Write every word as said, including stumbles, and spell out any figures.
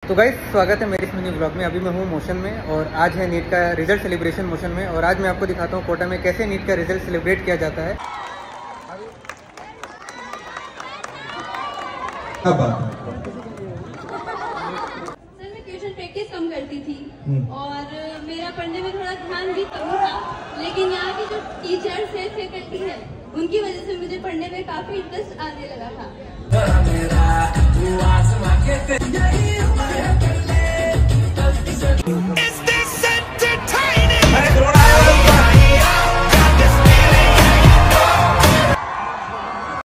तो गाइस स्वागत है मेरे इस मिनी ब्लॉग में। अभी मैं हूँ मोशन में और आज है नीट का रिजल्ट सेलिब्रेशन मोशन में। और आज मैं आपको दिखाता हूँ कोटा में कैसे नीट का रिजल्ट सेलिब्रेट किया जाता है। क्या बात है। सर मैं ट्यूशन प्रैक्टिस कम करती थी और मेरा पढ़ने में थोड़ा ध्यान भी कम था, लेकिन यहाँ की जो टीचर्स है, फैकल्टी है, उनकी वजह से मुझे पढ़ने में काफी इंटरेस्ट आने लगा था।